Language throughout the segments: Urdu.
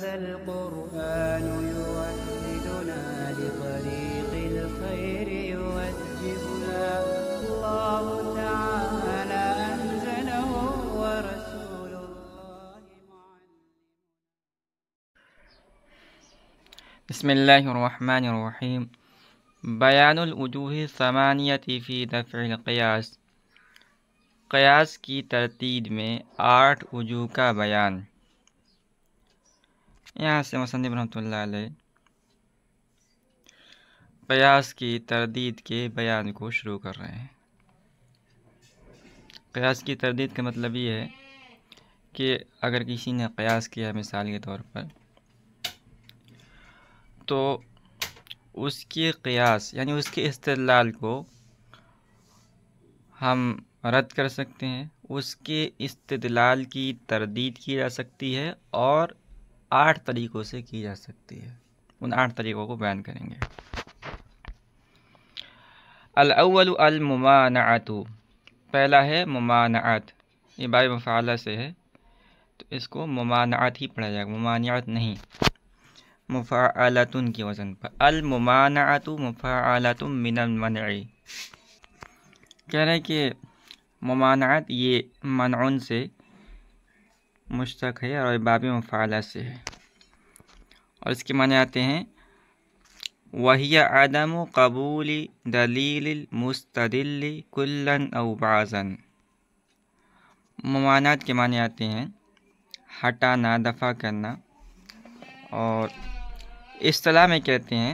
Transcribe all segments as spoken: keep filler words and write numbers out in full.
هذا القرآن يوحدنا لطريق الخير يوجهنا الله تعالى أنزله ورسول الله معلم. بسم الله الرحمن الرحیم. بیان الوجوہ الثمانیۃ فی دفع القیاس. قیاس کی ترتیب میں آٹھ وجوہ کا بیان. یہاں سے مصنف رحمۃ اللہ علیہ قیاس کی تردید کے بیان کو شروع کر رہے ہیں. قیاس کی تردید کا مطلب یہ ہے کہ اگر کسی نے قیاس کیا مثال کے طور پر، تو اس کے قیاس یعنی اس کے استدلال کو ہم رد کر سکتے ہیں، اس کے استدلال کی تردید کی جا سکتی ہے اور آٹھ طریقوں سے کی جا سکتی ہے. ان آٹھ طریقوں کو بیان کریں گے. الاول الممانعۃ. پہلا ہے ممانعت. یہ باب مفعلہ سے ہے تو اس کو ممانعت ہی پڑھا جائے گا، ممانعت نہیں. مفعلۃ کی وزن پر. الممانعۃ مفعلۃ من المنع. کہہ رہے کہ ممانعت یہ منعن سے مشتق ہے اور باب مفعلہ سے ہے، اور اس کے معنی آتے ہیں وَهِيَ عَدَمُ قَبُولِ دَلِيلِ الْمُسْتَدِلِّ كُلًّا أَوْ بَعْضًا. ممانعت کے معنی آتے ہیں ہٹانا، دفع کرنا، اور اصطلاح میں کہتے ہیں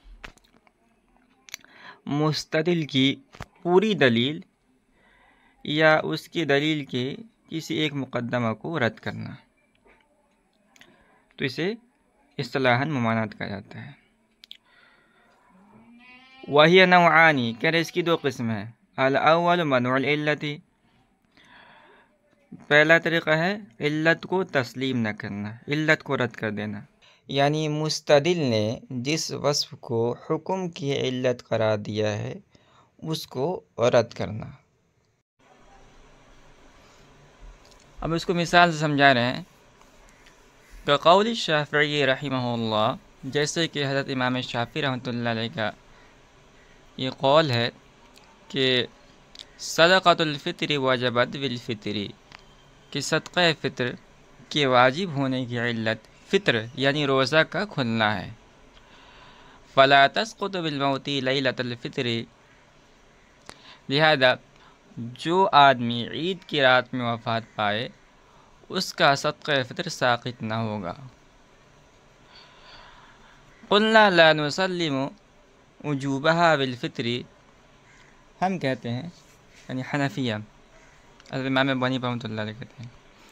مستدل کی پوری دلیل یا اس کی دلیل کے کسی ایک مقدمہ کو رد کرنا، تو اسے اصطلاحاً ممانعت کہا جاتا ہے. وَهِيَ نَوْعَانِ. کہہ رہے اس کی دو قسم ہیں. الاول منع العلت. پہلا طریقہ ہے علت کو تسلیم نہ کرنا، علت کو رد کر دینا، یعنی مستدل نے جس وصف کو حکم کی علت قرار دیا ہے اس کو رد کرنا. اب اس کو مثال سے سمجھا رہے ہیں کہ قول الشافعی رحمہ اللہ، جیسے کہ حضرت امام شافعی رحمۃ اللہ علیہ کا یہ قول ہے کہ صدقۃ الفطر وجبت بالفطر، کہ صدقہ فطر کے واجب ہونے کی علت فطر یعنی روزہ کا کھلنا ہے. فلا تسقط بالموت لیلۃ الفطر. لہذا جو آدمی عید کی رات میں وفات پائے اس کا صدقہ فطر ساقط نہ ہوگا. قلنا لا نسلم وجوبها بالفطر. ہم کہتے ہیں یعنی حنفیہ، حضرت امام ابو حنیفہ رحمۃ اللہ علیہ کہتے ہیں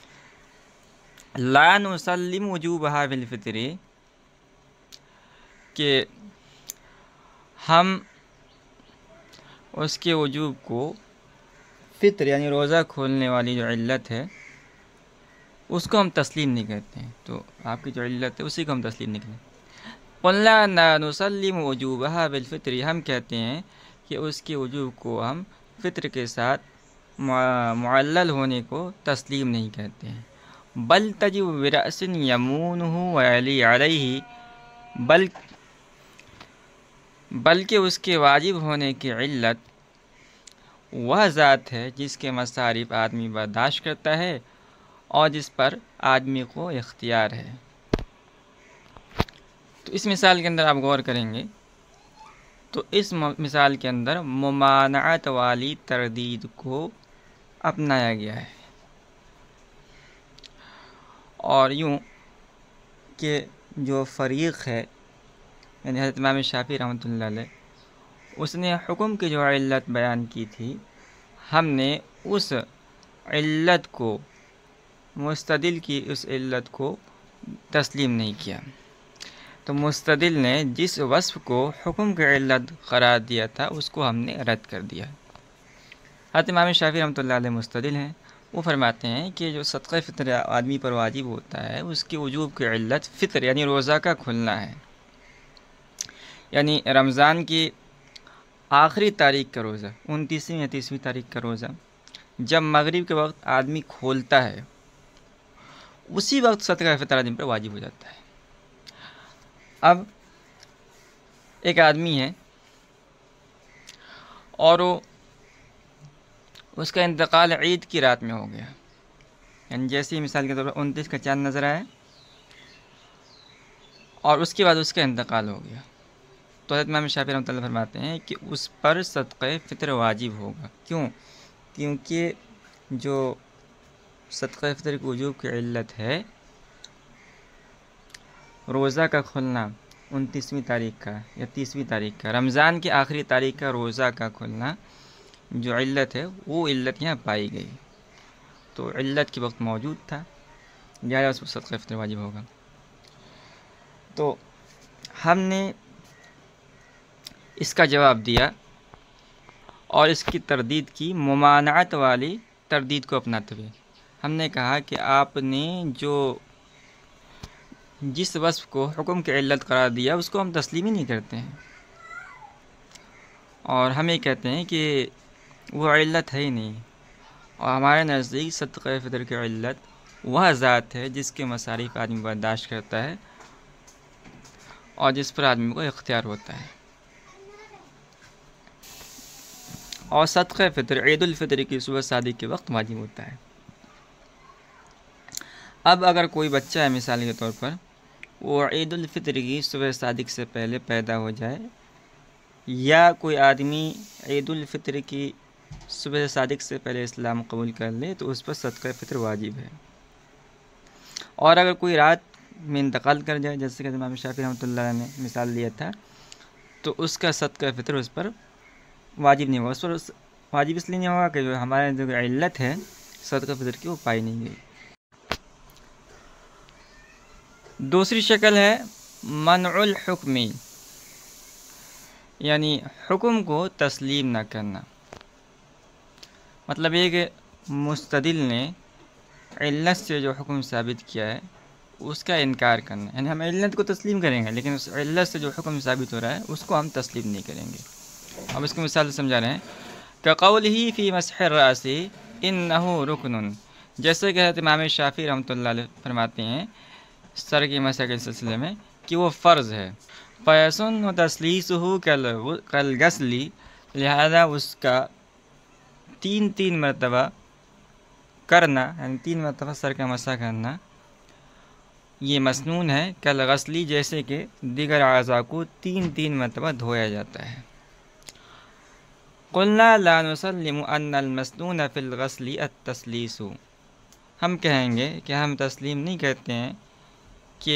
لا نسلم وجوبها بالفطر، کہ ہم اس کے وجوب کو فطر یعنی روزہ کھولنے والی جو علت ہے اس کو ہم تسلیم نہیں کرتے ہیں. تو آپ کی جو علت ہے اسی کو ہم تسلیم نہیں کرتے. قلنا لا نسلم وجوبها بالفطر. ہم کہتے ہیں کہ اس کے وجوب کو ہم فطر کے ساتھ معلل ہونے کو تسلیم نہیں کہتے ہیں. بل تجب برأس یمونہ وعلی علیہ. بل بلکہ اس کے واجب ہونے کی علت وہ ذات ہے جس کے مصارف آدمی برداشت کرتا ہے اور جس پر آدمی کو اختیار ہے. تو اس مثال کے اندر آپ غور کریں گے تو اس مثال کے اندر ممانعت والی تردید کو اپنایا گیا ہے، اور یوں کہ جو فریق ہے یعنی حضرت امام شافعی رحمۃ اللہ علیہ، اس نے حکم کی جو علت بیان کی تھی، ہم نے اس علت کو مستدل کی اس علت کو تسلیم نہیں کیا. تو مستدل نے جس وصف کو حکم کی علت قرار دیا تھا اس کو ہم نے رد کر دیا. حضرت امام شافعی رحمۃ اللہ علیہ مستدل ہیں. وہ فرماتے ہیں کہ جو صدقہ فطر آدمی پر واجب ہوتا ہے اس کے وجوب کی علت فطر یعنی روزہ کا کھلنا ہے. یعنی رمضان کی آخری تاریخ کا روزہ، انتیسویں یا تیسویں تاریخ کا روزہ جب مغرب کے وقت آدمی کھولتا ہے اسی وقت صدقہ فطر آدمی پر واجب ہو جاتا ہے. اب ایک آدمی ہے اور وہ اس کا انتقال عید کی رات میں ہو گیا، یعنی جیسے ہی مثال کے طور پر انتیس کا چاند نظر آیا اور اس کے بعد اس کا انتقال ہو گیا، تو حضرت امام شافعی رحمۃ اللہ فرماتے ہیں کہ اس پر صدقہ فطر واجب ہوگا۔ کیوں؟ کیونکہ جو صدقہ فطر کی وجوب کی علت ہے روزہ کا کھلنا انتیسویں تاریخ کا یا تیسویں تاریخ کا، رمضان کی آخری تاریخ کا روزہ کا کھلنا جو علت ہے وہ علت یہاں پائی گئی، تو علت کے وقت موجود تھا، لہٰذا اس پر صدقہ فطر واجب ہوگا۔ تو ہم نے اس کا جواب دیا اور اس کی تردید کی، ممانعت والی تردید کو اپناتے ہوئے ہم نے کہا کہ آپ نے جو جس وصف کو حکم کی علت قرار دیا اس کو ہم تسلیم ہی نہیں کرتے ہیں، اور ہم یہ کہتے ہیں کہ وہ علت ہے ہی نہیں، اور ہمارے نزدیک صدقہ فطر کی علت وہ ذات ہے جس کے مصارف آدمی برداشت کرتا ہے اور جس پر آدمی کو اختیار ہوتا ہے، اور صدقہ فطر عید الفطر کی صبح صادق کے وقت واجب ہوتا ہے۔ اب اگر کوئی بچہ ہے مثال کے طور پر وہ عید الفطر کی صبح صادق سے پہلے پیدا ہو جائے، یا کوئی آدمی عید الفطر کی صبح صادق سے پہلے اسلام قبول کر لے تو اس پر صدقہ فطر واجب ہے، اور اگر کوئی رات میں انتقال کر جائے جیسے کہ امام شافعی رحمۃ اللہ علیہ نے مثال دیا تھا تو اس کا صدقہ فطر اس پر واجب نہیں ہوگا، اس پر واجب اس لیے نہیں ہوگا کہ جو ہمارے جو علت ہے صدقہ فطر کی وہ پائی نہیں گئی۔ دوسری شکل ہے منع الحکمی، یعنی حکم کو تسلیم نہ کرنا، مطلب یہ کہ مستدل نے علت سے جو حکم ثابت کیا ہے اس کا انکار کرنا، یعنی ہم علت کو تسلیم کریں گے لیکن اس علت سے جو حکم ثابت ہو رہا ہے اس کو ہم تسلیم نہیں کریں گے۔ اب اس کی مثال سمجھا رہے ہیں کہ قولہ فی مسح الراس انہ رکن، جیسے کہ حضرت امام شافعی رحمۃ اللہ علیہ فرماتے ہیں سر کے مسح کے سلسلے میں کہ وہ فرض ہے، فیسن تسلیسہ کالغسل، لہذا اس کا تین تین مرتبہ کرنا، یعنی تین مرتبہ سر کا مسح کرنا یہ مسنون ہے، کالغسل جیسے کہ دیگر اعضاء کو تین تین مرتبہ دھویا جاتا ہے۔ قلنا لا نسلم ان المسنون فی الغسل التسلیس، ہم کہیں گے کہ ہم تسلیم نہیں کرتے ہیں کہ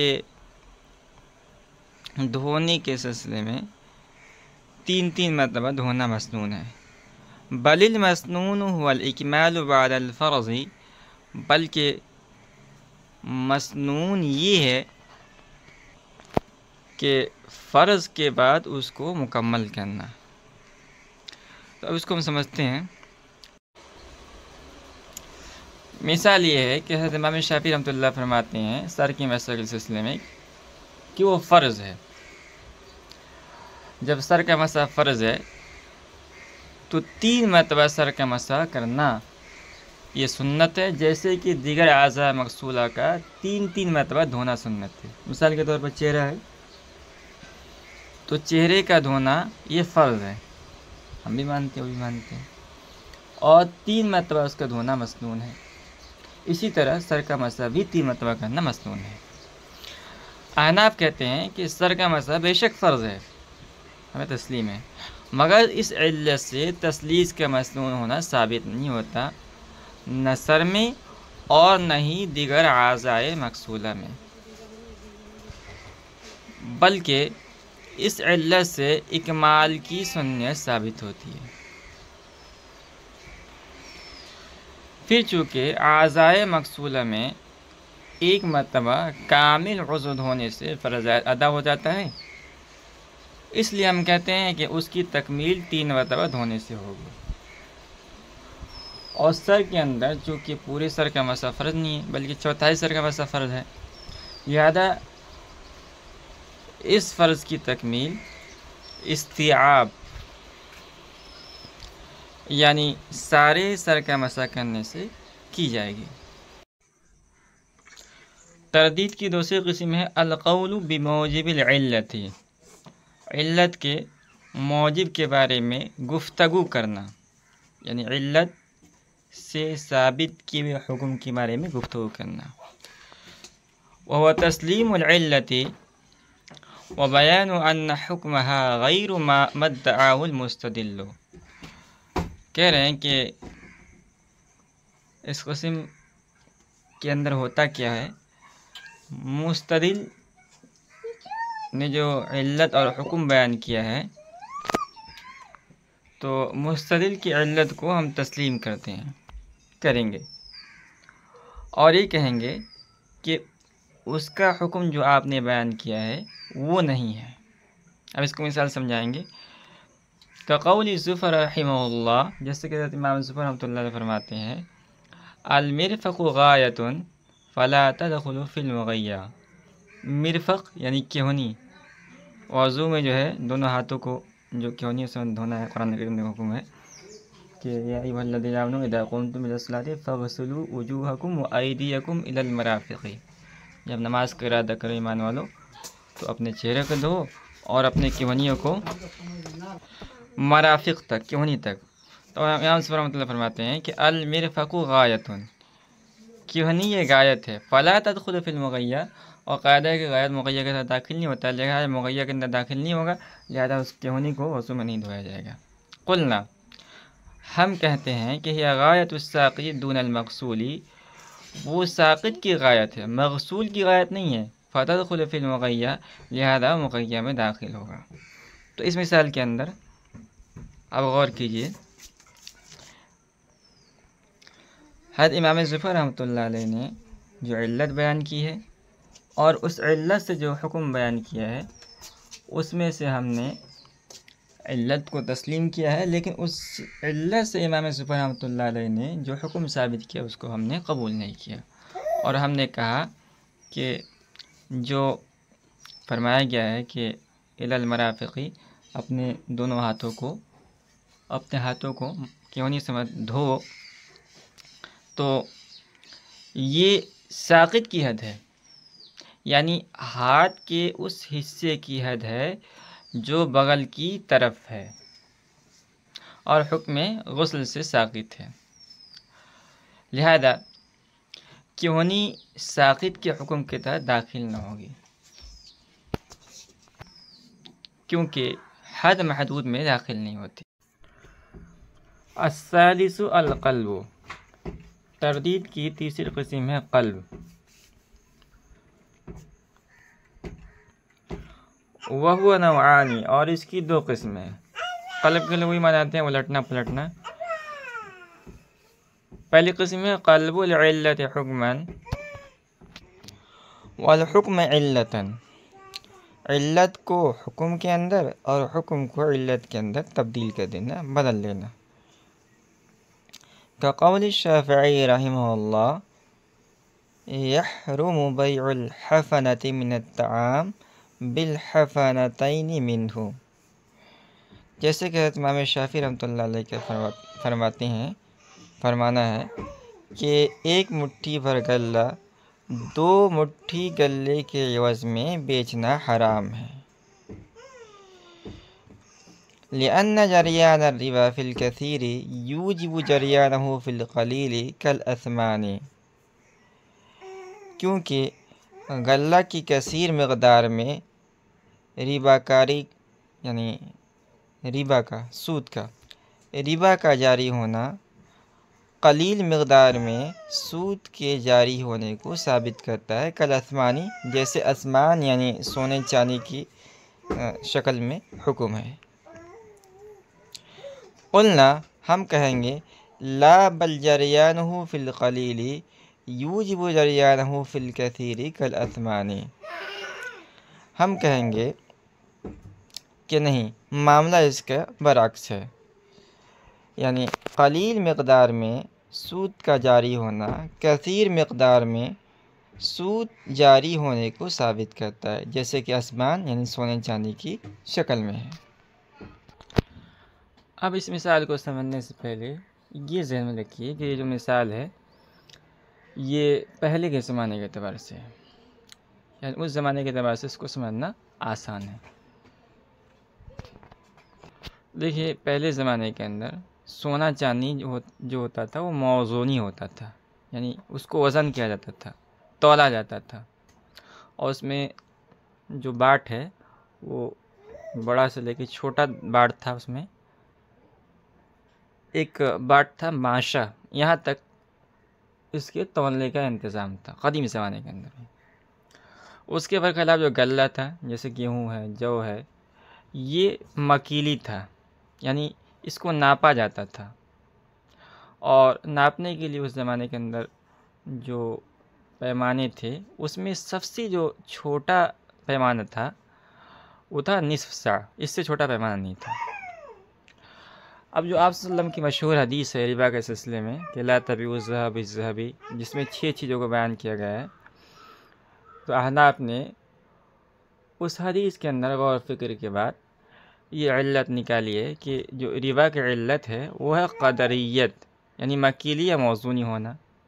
دھونے کے سلسلے میں تین تین مرتبہ دھونا مسنون ہے، بل المسنون هو الاکمال بعد الفرض، بلکہ مسنون یہ ہے کہ فرض کے بعد اس کو مکمل کرنا۔ تو اب اس کو ہم سمجھتے ہیں، مثال یہ ہے کہ حضرت امام شافعی رحمۃ اللہ فرماتے ہیں سر کی مسح کے سلسلے میں کہ وہ فرض ہے، جب سر کا مسح فرض ہے تو تین مرتبہ سر کا مسح کرنا یہ سنت ہے، جیسے کہ دیگر اعضاء مغسولہ کا تین تین مرتبہ دھونا سنت ہے۔ مثال کے طور پر چہرہ ہے تو چہرے کا دھونا یہ فرض ہے، ہم بھی مانتے ہیں وہ بھی مانتے ہیں، اور تین مرتبہ اس کا دھونا مسنون ہے، اسی طرح سر کا مسح بھی تین مرتبہ کرنا مسنون ہے۔ احناف کہتے ہیں کہ سر کا مسح بے شک فرض ہے، ہمیں تسلیم ہے، مگر اس علت سے تسلیس کا مسنون ہونا ثابت نہیں ہوتا، نہ سر میں اور نہ ہی دیگر اعضاء مغسولہ میں، بلکہ اس علت سے اکمال کی سنت ثابت ہوتی ہے۔ پھر چونکہ اعضاء مغسولہ میں ایک مرتبہ کامل عضو دھونے سے فرض ادا ہو جاتا ہے، اس لیے ہم کہتے ہیں کہ اس کی تکمیل تین مرتبہ دھونے سے ہوگی، اور سر کے اندر چونکہ پورے سر کا مسح فرض نہیں ہے بلکہ چوتھائی سر کا مسح فرض ہے، لہذا اس فرض کی تکمیل استیعاب یعنی سارے سر کا مسح کرنے سے کی جائے گی۔ تردید کی دوسری قسم ہے القول بموجب العلت، علت کے موجب کے بارے میں گفتگو کرنا، یعنی علت سے ثابت کیے ہوئے حکم کے بارے میں گفتگو کرنا۔ وهو تسلیم العلت وبیان ان حکمها غیر ما ادعاه المستدل۔ کہہ رہے ہیں کہ اس قسم کے اندر ہوتا کیا ہے، مستدل نے جو علت اور حکم بیان کیا ہے تو مستدل کی علت کو ہم تسلیم کرتے ہیں کریں گے اور یہ کہیں گے کہ اس کا حکم جو آپ نے بیان کیا ہے وہ نہیں ہے۔ اب اس کو مثال سمجھائیں گے۔ کقول زفر رحمہ اللہ، جیسے کہ حضرت امام زفر رحمۃ اللہ علیہ فرماتے ہیں المرفق غایۃ فلا تدخل فی المغیہ۔ مرفق یعنی کہونی، وضو میں جو ہے دونوں ہاتھوں کو جو کہونی سے دھونا ہے، قرآن کریم میں حکم ہے کہ یا ایھا الذین آمنوا اذا قمتم الی الصلاۃ فاغسلوا وجوہکم وایدیکم الی المرافق۔ جب نماز کا ارادہ کرو ایمان والو تو اپنے چہرے کو دھو اور اپنے کہونیوں کو مرافق تک، کہونی تک۔ تو امام صاحب رحمۃ اللہ فرماتے ہیں کہ المرفق غایۃ، کہونی یہ غایت ہے، فلا تدخل فی المغیہ، اور قاعدہ ہے کہ غایت مغیہ کے ساتھ داخل نہیں ہوتا، لہٰذا مغیہ کے اندر داخل نہیں ہوگا، لہٰذا اس کہونی کو وضو میں نہیں دھویا جائے گا۔ قلنا، ہم کہتے ہیں کہ یہ غایت الساقی دون المغسولی، وہ ساقط کی غایت ہے، مغسول کی غایت نہیں ہے، فتدخل فی المغیہ، لہذا مغیہ میں داخل ہوگا۔ تو اس مثال کے اندر اب غور کیجئے، حضرت امام زفر رحمۃ اللہ علیہ نے جو علت بیان کی ہے اور اس علت سے جو حکم بیان کیا ہے اس میں سے ہم نے علت کو تسلیم کیا ہے، لیکن اس علت سے امام زفر رحمۃ اللہ علیہ نے جو حکم ثابت کیا اس کو ہم نے قبول نہیں کیا، اور ہم نے کہا کہ جو فرمایا گیا ہے کہ الی المرافقی، اپنے دونوں ہاتھوں کو اپنے ہاتھوں کو کیونی سے مت دھو، تو یہ ساقط کی حد ہے، یعنی ہاتھ کے اس حصے کی حد ہے جو بغل کی طرف ہے، اور حکم غسل سے ساقط ہے، لہذا کیونی ساقط کے حکم کے تحت داخل نہ ہوگی، کیونکہ حد محدود میں داخل نہیں ہوتی۔ الثالث القلب، تردید کی تیسری قسم ہے قلب۔ وہو نوعانی، اور اس کی دو قسمیں۔ قلب کے لغوی معنی آتے ہیں الٹنا پلٹنا۔ پہلی قسم ہے قلب العلت حکما والحکم علتا، علت کو حکم کے اندر اور حکم کو علت کے اندر تبدیل کر دینا، بدل لینا۔ كقول الشافعي رحمه الله يحرم بيع الحفنة من الطعام بالحفنتين منه، جیسے کہ امام شافعی رحمۃ اللہ علیہ کے فرماتے ہیں فرمانا ہے کہ ایک مٹھی بھر غلہ دو مٹھی غلے کے عوض میں بیچنا حرام ہے۔ لأن جریان الربا فی الکثیر یوجب جریانہ فی القلیل کالأثمان، کیونکہ غلہ کی کثیر مقدار میں ربا کاری یعنی ربا کا سود کا ربا کا جاری ہونا قلیل مقدار میں سود کے جاری ہونے کو ثابت کرتا ہے، کالأثمانی، جیسے اسمان یعنی سونے چاندی کی شکل میں حکم ہے۔ قلنا، ہم کہیں گے لا بل جریانہ فی القلیل یوجب جریانہ فی الکثیر کالأثمان، ہم کہیں گے کہ نہیں، معاملہ اس کا برعکس ہے، یعنی قلیل مقدار میں سود کا جاری ہونا کثیر مقدار میں سود جاری ہونے کو ثابت کرتا ہے، جیسے کہ آسمان یعنی سونے چاندی کی شکل میں ہے۔ اب اس مثال کو سمجھنے سے پہلے یہ ذہن میں رکھیے کہ یہ جو مثال ہے یہ پہلے کے زمانے کے اعتبار سے ہے، یعنی اس زمانے کے اعتبار سے اس کو سمجھنا آسان ہے۔ دیکھیے پہلے زمانے کے اندر سونا چاندی جو جو ہوتا تھا وہ موزونی ہوتا تھا، یعنی اس کو وزن کیا جاتا تھا، تولا جاتا تھا، اور اس میں جو باٹ ہے وہ بڑا سے لے کے چھوٹا باٹ تھا، اس میں ایک باٹ تھا ماشا، یہاں تک اس کے تولنے کا انتظام تھا قدیم زمانے کے اندر۔ اس کے برخلاف جو غلہ تھا، جیسے گیہوں ہے، جو ہے، یہ مکیلی تھا، یعنی اس کو ناپا جاتا تھا، اور ناپنے کے لیے اس زمانے کے اندر جو پیمانے تھے اس میں سب سے جو چھوٹا پیمانہ تھا وہ تھا نصف سا، اس سے چھوٹا پیمانہ نہیں تھا۔ اب جو آپ صلی اللہ علیہ وسلم کی مشہور حدیث ہے ربا کے سلسلے میں کہ لا تبیعوا الذهب بالذهب، جس میں چھ چیزوں کو بیان کیا گیا ہے، تو احناف نے اس حدیث کے اندر غور و فکر کے بعد یہ علت نکالی ہے کہ جو ربا کی علت ہے وہ ہے قدریت، یعنی مکیلی یا موزونی ہونا۔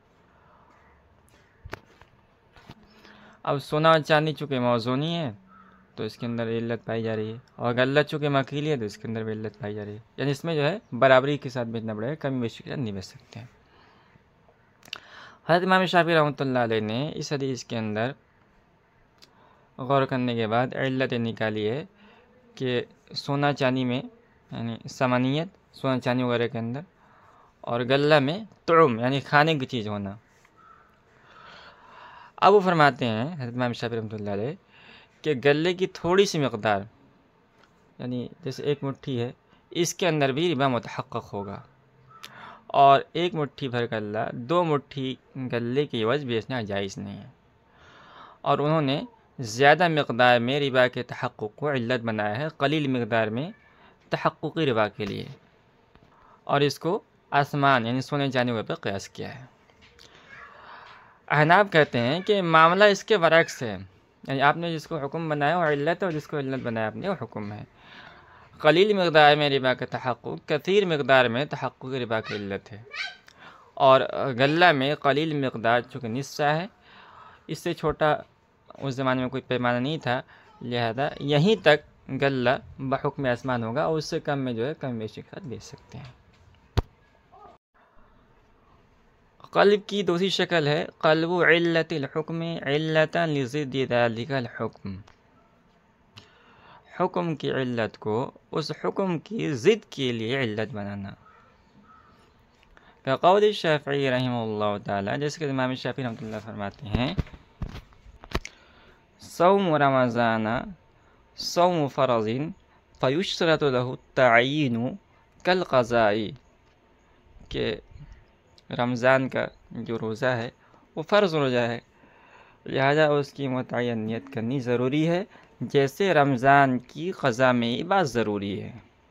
اب سونا اور چاندی چونکہ موزونی ہے تو اس کے اندر علت پائی جا رہی ہے، اور غلہ چونکہ مکیلی ہے تو اس کے اندر بھی علت پائی جا رہی ہے، یعنی اس میں جو ہے برابری کے ساتھ بیچنا پڑے گا، کمی بیشی کے ساتھ نہیں بیچ سکتے ہیں۔ حضرت امام شافعی رحمۃ اللہ علیہ نے اس حدیث کے اندر غور کرنے کے بعد علت نکالی ہے کہ سونا چاندی میں یعنی ثمانیت، سونا چاندی وغیرہ کے اندر، اور غلہ میں طعم یعنی کھانے کی چیز ہونا۔ اب وہ فرماتے ہیں حضرت امام شافعی رحمۃ اللہ علیہ کہ غلے کی تھوڑی سی مقدار، یعنی جیسے ایک مٹھی ہے، اس کے اندر بھی ربا متحقق ہوگا، اور ایک مٹھی بھر غلہ دو مٹھی غلے کی عوض بیچنا جائز نہیں ہے۔ اور انہوں نے زیادہ مقدار میں ربا کے تحقق کو علت بنایا ہے قلیل مقدار میں تحققی ربا کے لیے، اور اس کو آسمان یعنی سونے چاندی وغیرہ پر قیاس کیا ہے۔ احناف کہتے ہیں کہ معاملہ اس کے برعکس ہے، یعنی آپ نے جس کو حکم بنایا وہ علت ہے، اور جس کو علت بنایا آپ نے وہ حکم ہے۔ قلیل مقدار میں ربا کا تحقق کثیر مقدار میں تحقق ربا کی علت ہے، اور غلہ میں قلیل مقدار چونکہ نصف ہے، اس سے چھوٹا اس زمانے میں کوئی پیمانہ نہیں تھا، لہذا یہیں تک غلہ بحکم آسمان ہوگا، اور اس سے کم میں جو ہے کم بیشی کے ساتھ بیچ سکتے ہیں۔ قلب کی دوسری شکل ہے قلب علت الحکم علتا لضد ذلك الحکم، حکم کی علت کو اس حکم کی ضد کے لیے علت بنانا۔ کہ قول شافعی رحمہ اللہ تعالی، جیسے کہ امام شافعی رحمۃ اللہ فرماتے ہیں صوم رمضان صوم فرض فیشترط له التعیین کالقضاء، کہ رمضان کا جو روزہ ہے وہ فرض روزہ ہے، لہذا اس کی متعینیت کرنی ضروری ہے، جیسے رمضان کی قضا میں یہ بات ضروری ہے۔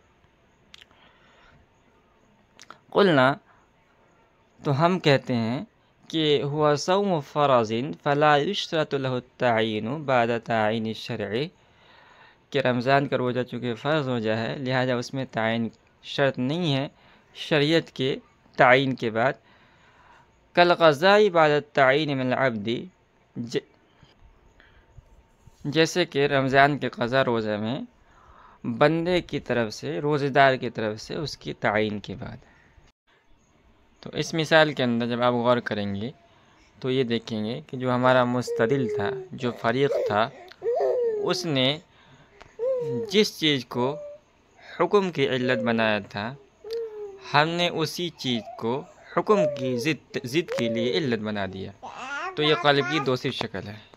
قلنا، تو ہم کہتے ہیں کہ ہوا صوم فرض فلا یشترط له التعین بعد تعین الشرع، کہ رمضان کا روزہ چونکہ فرض روزہ ہے لہذا اس میں تعین شرط نہیں ہے شریعت کے تعین کے بعد۔ کالقضاء بعد التعین من العبد، جیسے کہ رمضان کے قضا روزہ میں بندے کی طرف سے، روزہ دار کی طرف سے اس کی تعین کے بعد۔ تو اس مثال کے اندر جب آپ غور کریں گے تو یہ دیکھیں گے کہ جو ہمارا مستدل تھا، جو فریق تھا، اس نے جس چیز کو حکم کی علت بنایا تھا، ہم نے اسی چیز کو حکم کی ضد ضد کے لیے علت بنا دیا، تو یہ قلب کی دوسری شکل ہے۔